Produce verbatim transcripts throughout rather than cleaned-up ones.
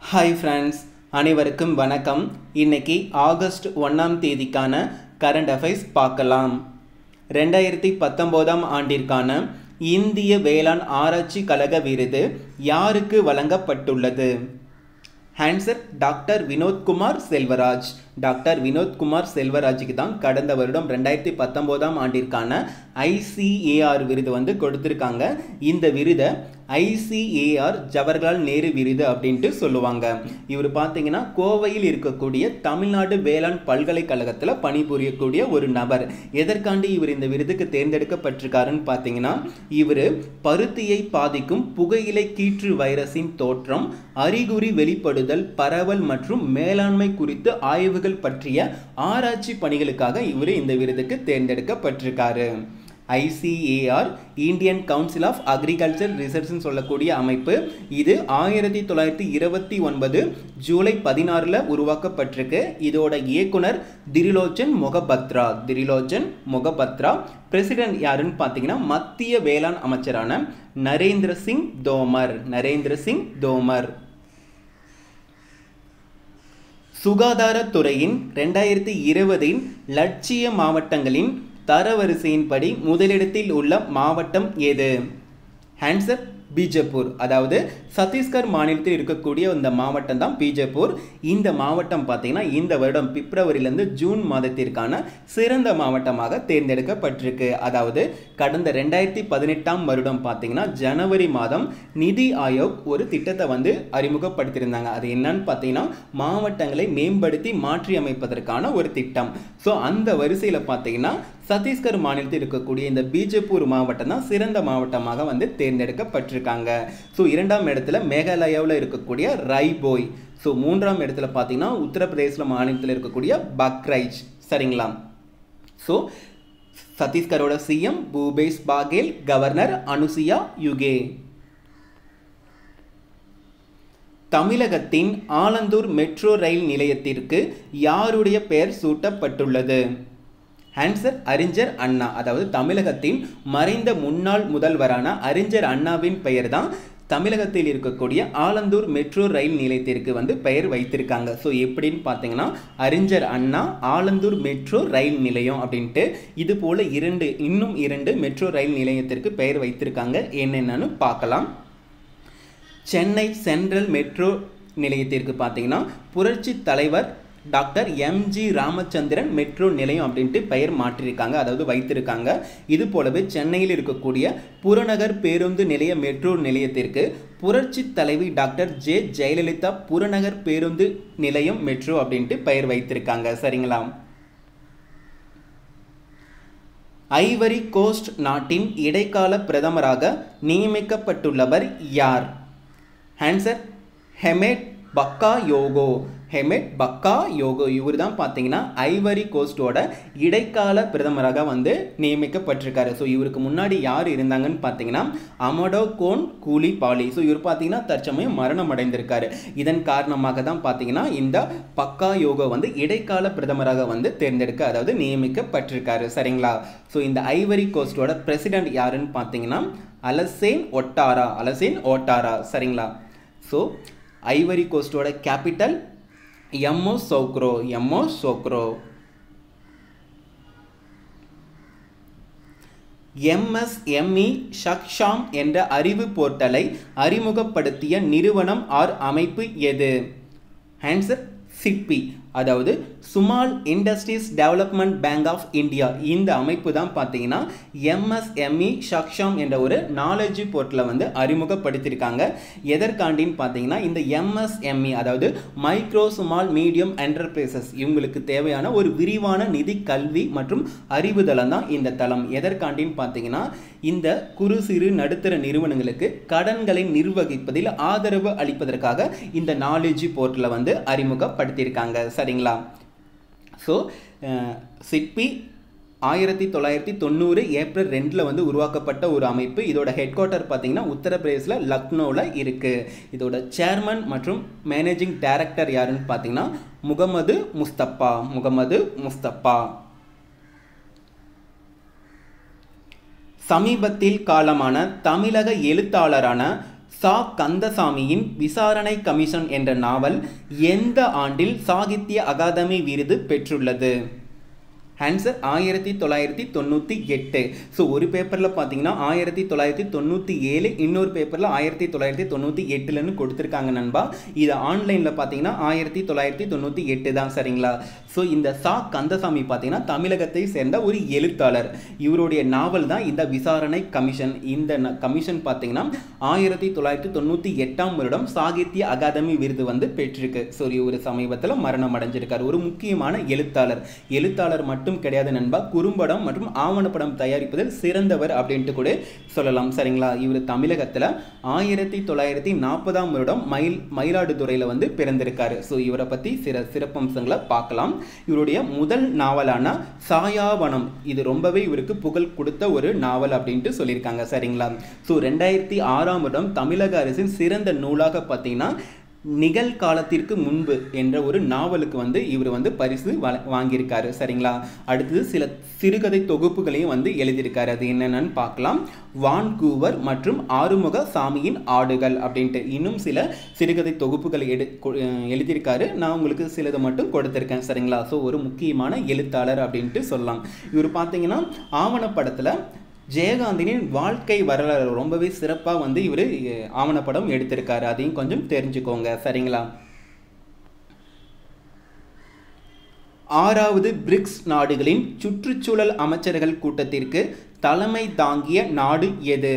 Hi friends, அனைவருக்கும் வணக்கம். இன்னைக்கு ஆகஸ்ட் ஒன்றாம் தேதிக்கான கரண்ட் அஃபேர்ஸ் பார்க்கலாம். ரெண்டாயிரத்தி பத்தொம்போதாம் ஆண்டிற்கான இந்திய வேளாண் ஆராய்ச்சி கழக விருது யாருக்கு வழங்கப்பட்டுள்ளது? Answer doctor Vinodkumar Selvaraj. Doctor Vinodkumar செல்வராஜுக்கு தான் கடந்த வருடம் ரெண்டாயிரத்தி பத்தொம்போதாம் ஆண்டிற்கான ஐசிஏஆர் விருது வந்து கொடுத்துருக்காங்க. இந்த விருதை ஐசிஏஆர் ஜவஹர்லால் நேரு விருது அப்படின்ட்டு சொல்லுவாங்க. இவர் பார்த்தீங்கன்னா கோவையில் இருக்கக்கூடிய தமிழ்நாடு வேளாண் பல்கலைக்கழகத்தில் பணிபுரியக்கூடிய ஒரு நபர். எதற்காண்டி இவர் இந்த விருதுக்கு தேர்ந்தெடுக்கப்பட்டிருக்காருன்னு பார்த்தீங்கன்னா, இவர் பருத்தியை பாதிக்கும் புகையிலை கீற்று வைரஸின் தோற்றம், அறிகுறி வெளிப்படுதல், பரவல் மற்றும் மேலாண்மை குறித்து ஆய்வுகள் பற்றிய ஆராய்ச்சி பணிகளுக்காக இவர் இந்த விருதுக்கு தேர்ந்தெடுக்கப்பட்டிருக்காரு. ICAR Indian council of agriculture ரிசர்ச்னு சொல்லக்கூடிய அமைப்பு. இது ஆயிரத்தி தொள்ளாயிரத்தி இருபத்தி ஒன்பது ஜூலை பதினாறுல உருவாக்கப்பட்டிருக்கு. இதோட இயக்குனர் திரிலோச்சன் மொகபத்ரா. திரிலோச்சன் மொகபத்ரா. பிரசிடென்ட் யாருன்னு பார்த்தீங்கன்னா மத்திய வேளாண் அமைச்சரான நரேந்திர சிங் தோமர். நரேந்திர சிங் தோமர். சுகாதாரத்துறையின் ரெண்டாயிரத்தி இருபதின் லட்சிய மாவட்டங்களின் தரவரிசையின்படி முதலிடத்தில் உள்ள மாவட்டம் எது? ஆன்சர் பீஜப்பூர். அதாவது சத்தீஸ்கர் மாநிலத்தில் இருக்கக்கூடிய இந்த மாவட்டம் தான் பீஜப்பூர். இந்த மாவட்டம் பார்த்தீங்கன்னா இந்த வருடம் பிப்ரவரியிலிருந்து ஜூன் மாதத்திற்கான சிறந்த மாவட்டமாக தேர்ந்தெடுக்கப்பட்டிருக்கு. அதாவது கடந்த ரெண்டாயிரத்தி பதினெட்டாம் வருடம் பார்த்தீங்கன்னா ஜனவரி மாதம் நிதி ஆயோக் ஒரு திட்டத்தை வந்து அறிமுகப்படுத்தியிருந்தாங்க. அது என்னன்னு பார்த்தீங்கன்னா மாவட்டங்களை மேம்படுத்தி மாற்றி அமைப்பதற்கான ஒரு திட்டம். ஸோ அந்த வரிசையில் பார்த்தீங்கன்னா சத்தீஸ்கர் மாநிலத்தில் இருக்கக்கூடிய இந்த பீஜப்பூர் மாவட்டம் தான் சிறந்த மாவட்டமாக வந்து தேர்ந்தெடுக்கப்பட்டிருக்காங்க. ஸோ இரண்டாம் இடத்துல மேகாலயாவில் இருக்கக்கூடிய ரைபோய். ஸோ மூன்றாம் இடத்துல பார்த்தீங்கன்னா உத்தரப்பிரதேச மாநிலத்தில் இருக்கக்கூடிய பக்ரைச். சரிங்களா? ஸோ சத்தீஸ்கரோட சிஎம் பூபேஷ் பாகேல், கவர்னர் அனுசுயா யுகே. தமிழகத்தின் ஆலந்தூர் மெட்ரோ ரயில் நிலையத்திற்கு யாருடைய பெயர் சூட்டப்பட்டுள்ளது? ஆன்சர் அறிஞர் அண்ணா. அதாவது தமிழகத்தின் மறைந்த முன்னாள் முதல்வரான அறிஞர் அண்ணாவின் பெயர் தான் தமிழகத்தில் இருக்கக்கூடிய ஆலந்தூர் மெட்ரோ ரயில் நிலையத்திற்கு வந்து பெயர் வைத்திருக்காங்க. ஸோ எப்படின்னு பார்த்தீங்கன்னா அறிஞர் அண்ணா ஆலந்தூர் மெட்ரோ ரயில் நிலையம் அப்படின்ட்டு இது போல இரண்டு இன்னும் இரண்டு மெட்ரோ ரயில் நிலையத்திற்கு பெயர் வைத்திருக்காங்க. என்னென்னு பார்க்கலாம். சென்னை சென்ட்ரல் மெட்ரோ நிலையத்திற்கு பார்த்தீங்கன்னா புரட்சி தலைவர் டாக்டர் எம்ஜி ராமச்சந்திரன் மெட்ரோ நிலையம் அப்படின்ட்டு பெயர் மாற்றியிருக்காங்க, அதாவது வைத்திருக்காங்க. இது போலவே சென்னையில் இருக்கக்கூடிய புறநகர் பேருந்து நிலைய மெட்ரோ நிலையத்திற்கு புரட்சி தலைவி டாக்டர் ஜே ஜெயலலிதா புறநகர் பேருந்து நிலையம் மெட்ரோ அப்படின்ட்டு பெயர் வைத்திருக்காங்க. சரிங்களா? ஐவரி கோஸ்ட் நாட்டின் இடைக்கால பிரதமராக நியமிக்கப்பட்டுள்ளவர் யார்? ஆன்சர் ஹெமெட் பக்காயோகோ. ஹெமெட் பக்காயோகோ இவர் தான் பார்த்தீங்கன்னா ஐவரி கோஸ்டோட இடைக்கால பிரதமராக வந்து நியமிக்கப்பட்டிருக்காரு. ஸோ இவருக்கு முன்னாடி யார் இருந்தாங்கன்னு பார்த்தீங்கன்னா அமடோ கோன் கூலி பாலி. ஸோ இவர் பார்த்தீங்கன்னா தற்சமயம் மரணம் அடைந்திருக்காரு. இதன் காரணமாக தான் பார்த்தீங்கன்னா இந்த பக்காயோகோ வந்து இடைக்கால பிரதமராக வந்து தேர்ந்தெடுக்க அதாவது நியமிக்கப்பட்டிருக்காரு. சரிங்களா? ஸோ இந்த ஐவரி கோஸ்டோட பிரசிடென்ட் யாருன்னு பார்த்தீங்கன்னா அலசேன் ஒட்டாரா. Alassane Ouattara. சரிங்களா? ஸோ ஐவரி கோஸ்டோட capital Yamoussoukro. Yamoussoukro. MSME Saksham என்ற அறிவு போர்ட்டலை அறிமுகப்படுத்திய நிறுவனம் ஆர் அமைப்பு எது? Answer SIDBI. அதாவது small industries development bank of India. இந்த அமைப்பு தான் பார்த்தீங்கன்னா எம்எஸ்எம்இ சக்ஷாம் என்ற ஒரு நாலேஜ் போர்ட்டலை வந்து அறிமுகப்படுத்தியிருக்காங்க. எதற்காண்டின்னு பார்த்தீங்கன்னா இந்த எம்எஸ்எம்இ அதாவது மைக்ரோ ஸ்மால் மீடியம் என்டர்பிரைசஸ் இவங்களுக்கு தேவையான ஒரு விரிவான நிதி கல்வி மற்றும் அறிவுதளம் தான் இந்த தளம். எதற்காண்டின்னு பார்த்தீங்கன்னா இந்த குறு சிறு நடுத்தர நிறுவனங்களுக்கு கடன்களை நிர்வகிப்பதில் ஆதரவு அளிப்பதற்காக இந்த நாலேஜ் போர்ட்டலை வந்து அறிமுகப்படுத்தியிருக்காங்க. சரிங்களா? ஸோ சிட்பி ஆயிரத்தி தொள்ளாயிரத்தி தொண்ணூறு ஏப்ரல் ரெண்டில் வந்து உருவாக்கப்பட்ட ஒரு அமைப்பு. இதோட ஹெட் குவார்ட்டர் பார்த்தீங்கன்னா உத்தரப்பிரதேசில் லக்னோவில் இருக்குது. இதோட சேர்மன் மற்றும் மேனேஜிங் டைரக்டர் யாருன்னு பார்த்தீங்கன்னா முகமது முஸ்தபா. முகமது முஸ்தபா. சமீபத்தில் காலமான தமிழக எழுத்தாளரான ச சா கந்தசாமியின் விசாரணை கமிஷன் என்ற நாவல் எந்த ஆண்டில் சாகித்ய அகாதமி விருது பெற்றுள்ளது? ஆன்சர் ஆயிரத்தி தொள்ளாயிரத்தி தொண்ணூற்றி எட்டு. ஸோ ஒரு பேப்பரில் பார்த்தீங்கன்னா ஆயிரத்தி தொள்ளாயிரத்தி தொண்ணூற்றி ஏழு, இன்னொரு பேப்பரில் ஆயிரத்தி தொள்ளாயிரத்தி தொண்ணூற்றி எட்டுலன்னு கொடுத்துருக்காங்க நண்பா. இது ஆன்லைனில் பார்த்தீங்கன்னா ஆயிரத்தி தொள்ளாயிரத்தி தொண்ணூற்றி எட்டு தான், சரிங்களா? ஸோ இந்த சா கந்தசாமி பார்த்தீங்கன்னா தமிழகத்தை சேர்ந்த ஒரு எழுத்தாளர். இவருடைய நாவல் தான் இந்த விசாரணை கமிஷன். இந்த கமிஷன் பார்த்தீங்கன்னா ஆயிரத்தி தொள்ளாயிரத்தி தொண்ணூற்றி எட்டாம் வருடம் சாகித்ய அகாதமி விருது வந்து பெற்றிருக்கு. ஸோ இவர் சமீபத்தில் மரணம் அடைஞ்சிருக்கார். ஒரு முக்கியமான எழுத்தாளர். எழுத்தாளர் மட்டும் கிடையாது நண்பா, குறும்படம் மற்றும் ஆவணப்படம் தயாரிப்பதில் சிறந்தவர் அப்படின்ட்டு கூட சொல்லலாம், சரிங்களா? இவர் தமிழகத்தில் ஆயிரத்தி தொள்ளாயிரத்தி நாற்பதாம் வருடம் மயில் மயிலாடுதுறையில் வந்து பிறந்திருக்காரு. ஸோ இவரை பற்றி சிற சிறப்பம்சங்களை பார்க்கலாம். இவருடைய முதல் நாவலான சாயாவனம், இது ரொம்பவே இவருக்கு புகழ் கொடுத்த ஒரு நாவல் அப்படின்ட்டு சொல்லியிருக்காங்க, சரிங்களா? ஸோ ரெண்டாயிரத்தி ஆறாம் வருடம் தமிழக அரசின் சிறந்த நூலாக பார்த்தீங்கன்னா நிகழ்காலத்திற்கு முன்பு என்ற ஒரு நாவலுக்கு வந்து இவர் வந்து பரிசு வாங்கியிருக்காரு, சரிங்களா? அடுத்தது சில சிறுகதை தொகுப்புகளையும் வந்து எழுதியிருக்காரு. அது என்னென்னு பார்க்கலாம். வான்கூவர் மற்றும் ஆறுமுக சாமியின் ஆடுகள் அப்படின்ட்டு இன்னும் சில சிறுகதை தொகுப்புகளை எடு எழுதியிருக்காரு. நான் உங்களுக்கு சிலதை மட்டும் கொடுத்துருக்கேன், சரிங்களா? ஸோ ஒரு முக்கியமான எழுத்தாளர் அப்படின்ட்டு சொல்லலாம். இவர் பார்த்தீங்கன்னா ஆவணப்படத்தில் ஜெயகாந்தனின் வாழ்க்கை வரலாறு ரொம்பவே சிறப்பாக வந்து இவர் ஆவணப்படம் எடுத்திருக்காரு. அதையும் கொஞ்சம் தெரிஞ்சுக்கோங்க, சரிங்களா? ஆறாவது பிரிக்ஸ் நாடுகளின் சுற்றுச்சூழல் அமைச்சர்கள் கூட்டத்திற்கு தலைமை தாங்கிய நாடு எது?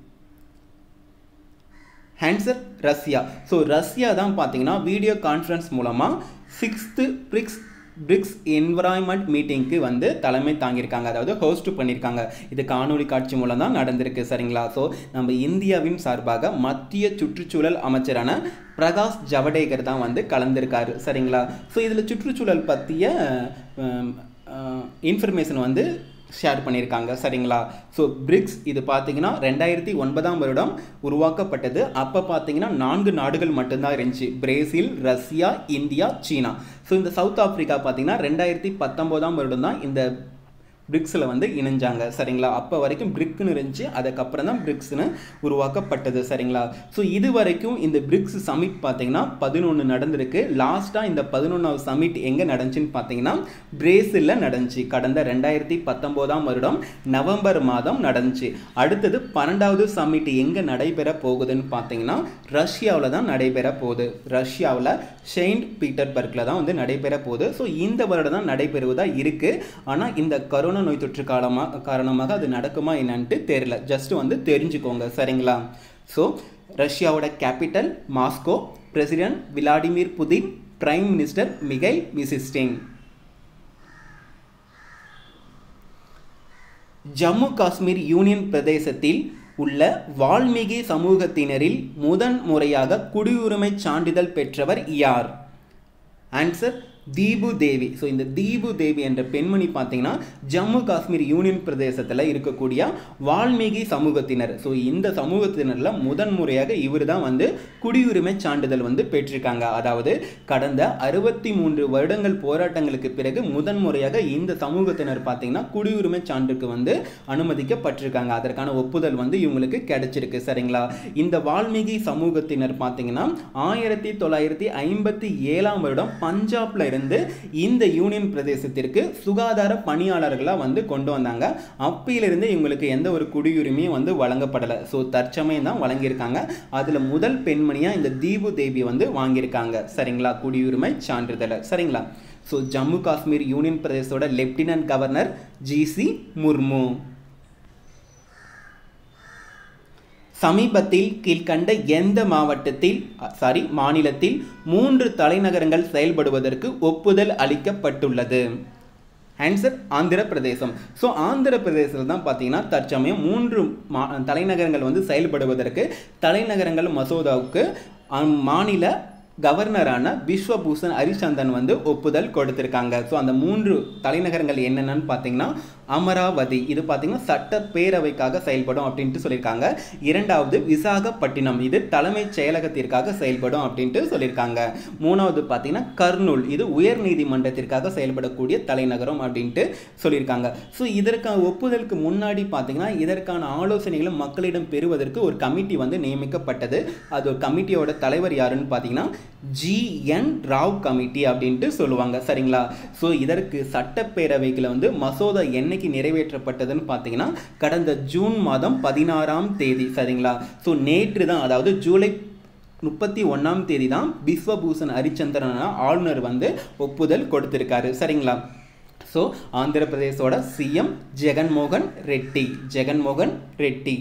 Answer Russia. ஸோ ரஷ்யா தான் பார்த்தீங்கன்னா வீடியோ கான்ஃபரன்ஸ் மூலமாக சிக்ஸ்த்து பிரிக்ஸ் பிரிக்ஸ் என்விரான்மெண்ட் மீட்டிங்க்கு வந்து தலைமை தாங்கியிருக்காங்க, அதாவது ஹோஸ்ட் பண்ணியிருக்காங்க. இது காணொலி காட்சி மூலம் தான் நடந்திருக்கு, சரிங்களா? ஸோ நம்ம இந்தியாவின் சார்பாக மத்திய சுற்றுச்சூழல் அமைச்சரான பிரகாஷ் ஜவடேகர் தான் வந்து கலந்திருக்காரு, சரிங்களா? ஸோ இதில் சுற்றுச்சூழல் பற்றிய இன்ஃபர்மேஷன் வந்து ஷேர் பண்ணியிருக்காங்க, சரிங்களா? ஸோ பிரிக்ஸ் இது பார்த்தீங்கன்னா ரெண்டாயிரத்தி ஒன்பதாம் வருடம் உருவாக்கப்பட்டது. அப்போ பார்த்தீங்கன்னா நான்கு நாடுகள் மட்டும்தான் இருந்துச்சு, பிரேசில், ரஷ்யா, இந்தியா, சீனா. ஸோ இந்த சவுத் ஆப்பிரிக்கா பார்த்தீங்கன்னா ரெண்டாயிரத்தி பத்தொம்போதாம் வருடம் தான் இந்த பிரிக்ஸில் வந்து இணைஞ்சாங்க, சரிங்களா? அப்போ வரைக்கும் பிரிக்னு இருந்துச்சு, அதுக்கப்புறம் தான் பிரிக்ஸ்னு உருவாக்கப்பட்டது, சரிங்களா? ஸோ இது வரைக்கும் இந்த பிரிக்ஸ் சமிட் பார்த்தீங்கன்னா பதினொன்று நடந்திருக்கு. லாஸ்ட்டாக இந்த பதினொன்றாவது சமிட் எங்கே நடந்துச்சுன்னு பார்த்தீங்கன்னா பிரேசிலில் நடந்துச்சு. கடந்த ரெண்டாயிரத்தி பத்தொம்போதாம் வருடம் நவம்பர் மாதம் நடந்துச்சு. அடுத்தது பன்னெண்டாவது சமிட் எங்கே நடைபெற போகுதுன்னு பார்த்தீங்கன்னா ரஷ்யாவில் தான் நடைபெற போகுது. ரஷ்யாவில் செயின்ட் பீட்டர்பர்க்கில் தான் வந்து நடைபெற போகுது. ஸோ இந்த வருடம் தான் நடைபெறுவதாக இருக்குது. ஆனால் இந்த கரோனா நோய் தொற்று காலமாக காரணமாக அது நடக்குமா என்னன்ட்டு தெரியல. ஜஸ்ட் வந்து தெரிஞ்சுக்கோங்க, சரிங்களா? ஸோ ரஷ்யாவோட capital Moscow, president Vladimir Putin, prime minister Mikhail Mishustin. Jammu Kashmir union பிரதேசத்தில் உள்ள வால்மீகி சமூகத்தினரில் முதன் முறையாக குடியுரிமை சான்றிதழ் பெற்றவர் யார்? ஆன்சர் தீபு தேவி. ஸோ இந்த தீபு தேவி என்ற பெண்மணி பார்த்தீங்கன்னா ஜம்மு காஷ்மீர் யூனியன் பிரதேசத்தில் இருக்கக்கூடிய வால்மீகி சமூகத்தினர். ஸோ இந்த சமூகத்தினரில் முதன்முறையாக இவர் தான் வந்து குடியுரிமை சான்றிதழ் வந்து பெற்றிருக்காங்க. அதாவது கடந்த அறுபத்தி மூன்று வருடங்கள் போராட்டங்களுக்கு பிறகு முதன்முறையாக இந்த சமூகத்தினர் பார்த்தீங்கன்னா குடியுரிமை சான்றுக்கு வந்து அனுமதிக்கப்பட்டிருக்காங்க. அதற்கான ஒப்புதல் வந்து இவங்களுக்கு கிடைச்சிருக்கு, சரிங்களா? இந்த வால்மீகி சமூகத்தினர் பார்த்தீங்கன்னா ஆயிரத்தி தொள்ளாயிரத்தி ஐம்பத்தி ஏழாம் வருடம் பஞ்சாப்ல இருந்து இந்த யூனியன் பிரதேசத்திற்கு சுகாதார பணியாளர்களாக வந்து கொண்டு வந்தாங்க. அப்பிலிருந்து இவங்களுக்கு எந்த ஒரு குடியுரிமையும் வந்து வழங்கப்படலை. ஸோ தற்சமயம் தான் வழங்கியிருக்காங்க. அதில் முதல் பெண்மணியாக இந்த தீபு தேவி வந்து வாங்கியிருக்காங்க, சரிங்களா, குடியுரிமை சான்றிதழை, சரிங்களா? ஸோ ஜம்மு காஷ்மீர் யூனியன் பிரதேசோட lieutenant governor G C Murmu. சமீபத்தில் கீழ்கண்ட எந்த மாவட்டத்தில் சாரி மாநிலத்தில் மூன்று தலைநகரங்கள் செயல்படுவதற்கு ஒப்புதல் அளிக்கப்பட்டுள்ளது? ஆன்சர் ஆந்திர பிரதேசம். ஸோ ஆந்திர பிரதேசத்தில் தான் பார்த்தீங்கன்னா தற்சமயம் மூன்று மா தலைநகரங்கள் வந்து செயல்படுவதற்கு தலைநகரங்கள் மசோதாவுக்கு மாநில கவர்னரான விஸ்வபூஷன் ஹரிச்சந்தன் வந்து ஒப்புதல் கொடுத்திருக்காங்க. ஸோ அந்த மூன்று தலைநகரங்கள் என்னென்னு பார்த்தீங்கன்னா அமராவதி இது பார்த்தீங்கன்னா சட்டப்பேரவைக்காக செயல்படும் அப்படின்ட்டு சொல்லியிருக்காங்க. இரண்டாவது விசாகப்பட்டினம் இது தலைமைச் செயலகத்திற்காக செயல்படும் அப்படின்ட்டு சொல்லியிருக்காங்க. மூணாவது பார்த்தீங்கன்னா கர்னூல் இது உயர் நீதிமன்றத்திற்காக செயல்படக்கூடிய தலைநகரம் அப்படின்ட்டு சொல்லியிருக்காங்க. ஸோ இதற்கான ஒப்புதலுக்கு முன்னாடி பார்த்தீங்கன்னா இதற்கான ஆலோசனைகளை மக்களிடம் பெறுவதற்கு ஒரு கமிட்டி வந்து நியமிக்கப்பட்டது. அது ஒரு கமிட்டியோட தலைவர் யாருன்னு பார்த்தீங்கன்னா ஜி என் ராவ் கமிட்டி அப்படின்ட்டு சொல்லுவாங்க. சரிங்களா? ஸோ இதற்கு சட்டப்பேரவைகளை வந்து மசோதா என்னைக்கு நிறைவேற்றப்பட்டதுன்னு பார்த்தீங்கன்னா கடந்த ஜூன் மாதம் பதினாறாம் தேதி. சரிங்களா? ஸோ நேற்று தான், அதாவது ஜூலை முப்பத்தி ஒன்றாம் தேதி தான் பிஸ்வபூஷன் ஹரிச்சந்திரன் ஆளுநர் வந்து ஒப்புதல் கொடுத்திருக்காரு. சரிங்களா? ஸோ ஆந்திர பிரதேசோட சிஎம் ஜெகன்மோகன் ரெட்டி ஜெகன்மோகன் ரெட்டி.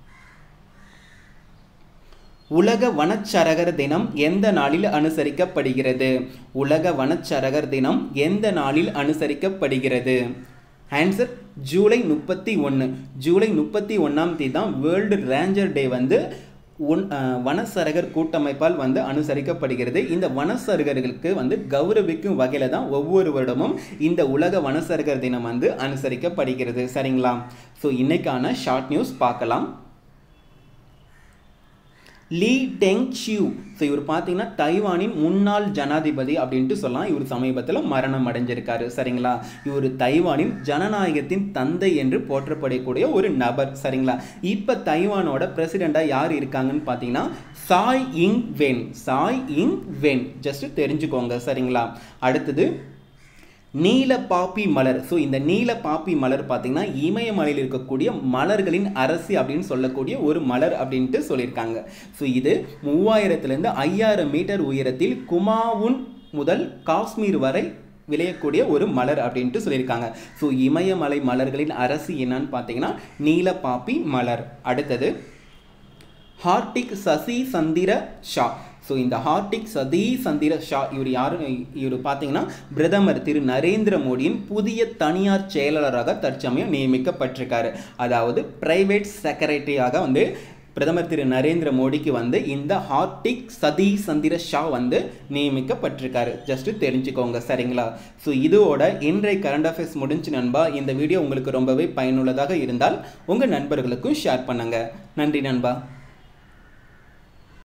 உலக வனச்சரகர் தினம் எந்த நாளில் அனுசரிக்கப்படுகிறது? உலக வனச்சரகர் தினம் எந்த நாளில் அனுசரிக்கப்படுகிறது? ஆன்சர் ஜூலை முப்பத்தி ஒன்று. ஜூலை முப்பத்தி ஒன்றாம் தேதி தான் வேர்ல்டு ரேஞ்சர் டே வந்து ஒன் வனச்சரகர் கூட்டமைப்பால் வந்து அனுசரிக்கப்படுகிறது. இந்த வனச்சரகர்களுக்கு வந்து கௌரவிக்கும் வகையில் தான் ஒவ்வொரு வருடமும் இந்த உலக வனச்சரகர் தினம் வந்து அனுசரிக்கப்படுகிறது. சரிங்களா? ஸோ இன்னைக்கான ஷார்ட் நியூஸ் பார்க்கலாம். லீ டெங் ஷியூ, ஸோ இவர் பார்த்தீங்கன்னா தைவானின் முன்னாள் ஜனாதிபதி அப்படின்ட்டு சொல்லலாம். இவர் சமீபத்தில் மரணம் அடைஞ்சிருக்காரு. சரிங்களா? இவர் தைவானின் ஜனநாயகத்தின் தந்தை என்று போற்றப்படக்கூடிய ஒரு நபர். சரிங்களா? இப்போ தைவானோட பிரசிடெண்டாக யார் இருக்காங்கன்னு பார்த்தீங்கன்னா சாய் இங் வென் சாய் இங் வென் ஜஸ்ட் தெரிஞ்சுக்கோங்க. சரிங்களா? அடுத்தது நீல பாப்பி மலர். ஸோ இந்த நீல பாப்பி மலர் பார்த்தீங்கன்னா இமயமலையில் இருக்கக்கூடிய மலர்களின் அரசி அப்படின்னு சொல்லக்கூடிய ஒரு மலர் அப்படின்ட்டு சொல்லியிருக்காங்க. ஸோ இது மூவாயிரத்துலேருந்து ஐயாயிரம் மீட்டர் உயரத்தில் குமாவுன் முதல் காஷ்மீர் வரை விளையக்கூடிய ஒரு மலர் அப்படின்ட்டு சொல்லியிருக்காங்க. ஸோ இமயமலை மலர்களின் அரசி என்னன்னு பார்த்தீங்கன்னா நீல பாப்பி மலர். அடுத்தது ஹார்டிக் சசி சந்திர ஷா. ஸோ இந்த ஹார்டிக் சதி சந்திர ஷா இவர் யாரு? இவர் பார்த்தீங்கன்னா பிரதமர் திரு நரேந்திர மோடியின் புதிய தனியார் செயலாளராக தற்சமயம் நியமிக்கப்பட்டிருக்காரு. அதாவது பிரைவேட் செக்ரட்டரியாக வந்து பிரதமர் திரு நரேந்திர மோடிக்கு வந்து இந்த ஹார்டிக் சதி சந்திர ஷா வந்து நியமிக்கப்பட்டிருக்காரு. ஜஸ்ட் தெரிஞ்சுக்கோங்க. சரிங்களா? ஸோ இதோட இன்றைய கரண்ட் அஃபேர்ஸ் முடிஞ்சு நண்பா. இந்த வீடியோ உங்களுக்கு ரொம்பவே பயனுள்ளதாக இருந்தால் உங்கள் நண்பர்களுக்கும் ஷேர் பண்ணுங்க. நன்றி நண்பா.